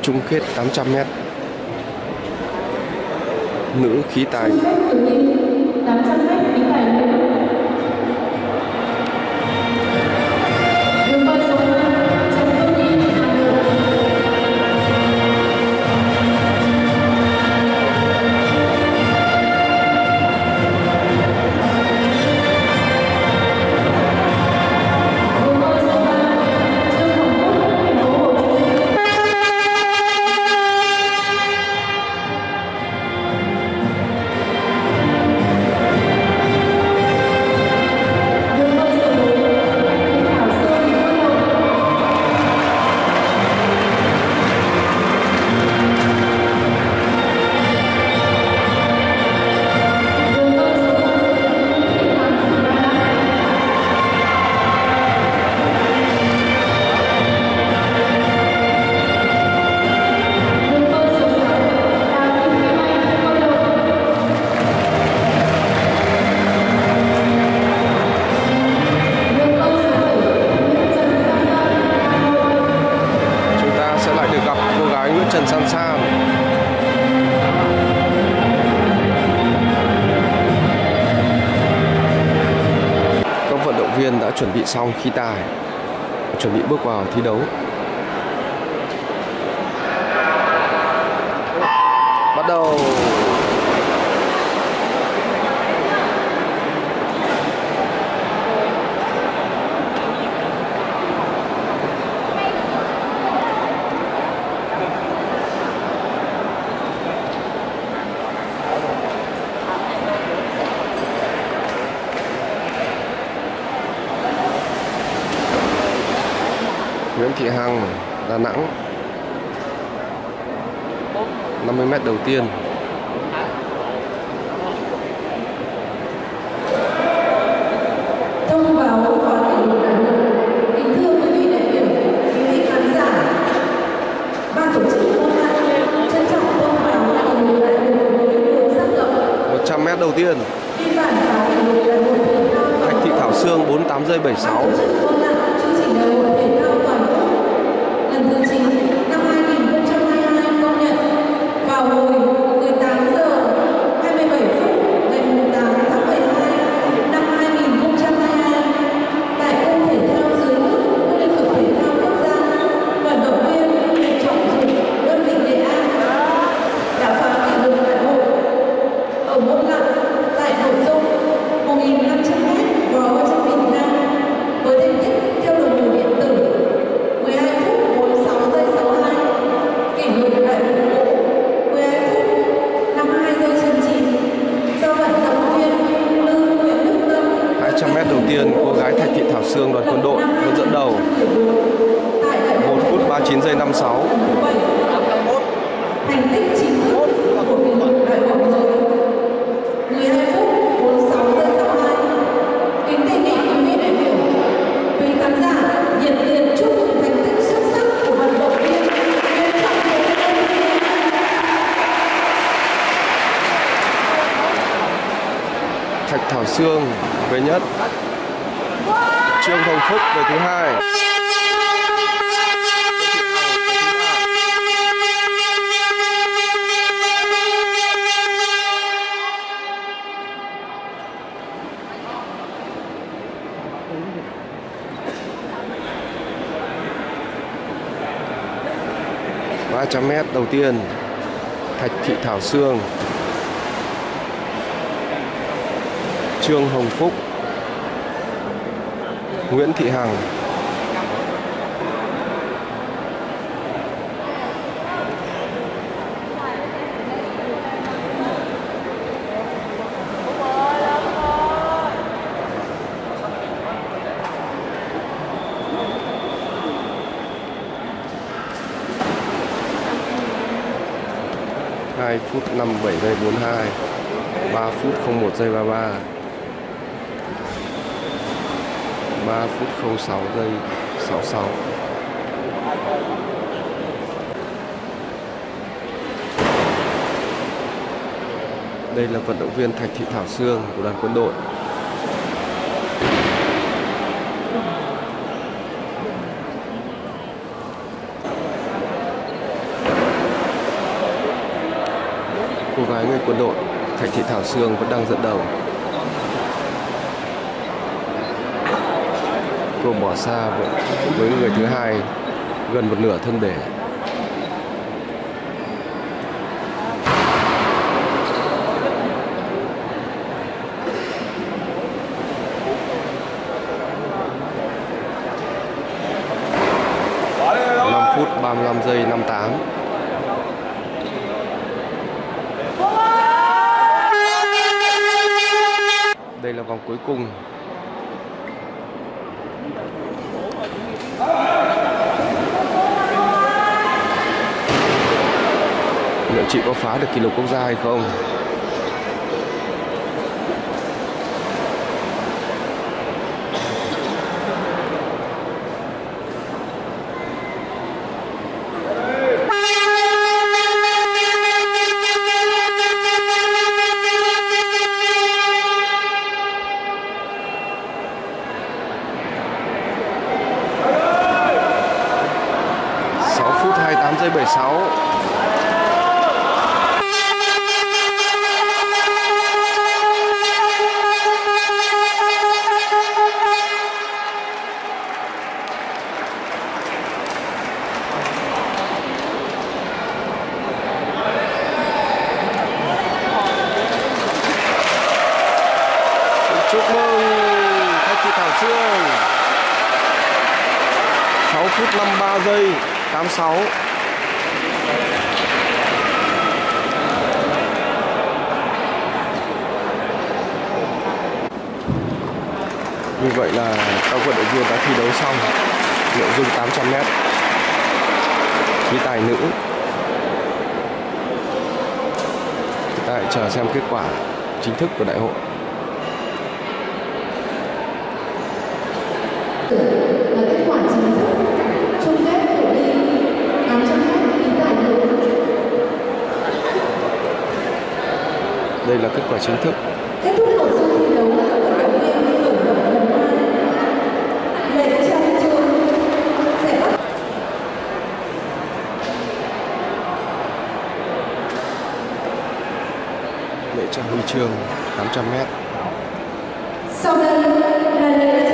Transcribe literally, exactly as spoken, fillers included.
chung kết tám trăm mét nữ khí tài. tám trăm mét khí tài nữ. Đã chuẩn bị xong khí tài, chuẩn bị bước vào thi đấu. Bắt đầu. Nguyễn Thị Hằng, Đà Nẵng. năm mươi mét đầu tiên. Thông báo phó kỷ lục đại hội. Kính thưa quý vị đại biểu, quý vị khán giả, ban tổ chức hôm nay trân trọng thông báo kỷ lục đại hội với đường sắt rộng. một trăm mét đầu tiên. Biên bản phá kỷ lục đại hội thể thao. Thạch Thị Thảo Sương bốn mươi tám giây bảy mươi sáu. Ban tổ chức hôm nay chương trình đại hội thể thao toàn quốc lần thứ chín năm hai nghìn không trăm hai mươi hai công nhận vào hồi mười tám giờ hai mươi bảy phút ngày tám tháng mười hai năm hai nghìn không trăm hai mươi hai tại cung thể thao dưới nước Liên hợp thể thao quốc gia. Vận động viên Nguyễn Trọng Dũng, đơn vị Nghệ An đã phá kỷ lục đại hội ở môn lặn tại nội dung một nghìn năm trăm mét võ trong Việt Nam với thành tích theo đồng hồ điện tử mười hai phút bốn mươi sáu giây sáu mươi hai, kỷ lục đại hội bộ mười hai phút năm mươi hai giây chín mươi chín do vận động viên Lương Nguyễn Đức Tâm. hai trăm mét đầu tiên, cô gái Thạch Thị Thảo Sương đoàn quân đội luôn dẫn đầu. một phút ba mươi chín giây năm mươi sáu. Thành tích chính thức của kỷ lục đại hội mới mười hai phút bốn mươi sáu giây sáu mươi hai. Kính đề nghị quý vị đại biểu, quý khán giả nhiệt liệt chúc mừng thành tích xuất sắc của vận động viên Nguyễn Trọng Dũng. Thạch Thảo Sương về nhất. Trương Hồng Phúc về thứ hai. ba trăm mét đầu tiên, Thạch Thị Thảo Sương, Trương Hồng Phúc, Nguyễn Thị Hằng. hai phút năm mươi bảy giây bốn mươi hai, ba phút không một giây ba mươi ba, ba phút không sáu giây sáu mươi sáu. Đây là vận động viên Thạch Thị Thảo Sương của đoàn quân đội. Cô gái người Quân đội Thạch Thị Thảo Sương vẫn đang dẫn đầu. Cô bỏ xa với người thứ hai gần một nửa thân bể. năm phút ba mươi lăm giây năm tám. Đây là vòng cuối cùng. Liệu chị có phá được kỷ lục quốc gia hay không? sáu phút hai mươi tám giây bảy mươi sáu. Chúc mừng Thạch Thị Thảo Sương. sáu phút năm mươi ba giây tám mươi sáu. Như vậy là các vận động viên đã thi đấu xong nội dung tám trăm mét khí tài nữ. Chúng ta hãy chờ xem kết quả chính thức của đại hội. Là kết quả chính thức chung kết cự ly tám trăm mét khí tài nữ. Đây là kết quả chính thức. Kết thúc nội dung thi đấu là các vận động viên tổng hợp lần hai. Lễ trao huy chương sẽ bắt. Lễ trao huy chương tám trăm mét. Sau đây là lễ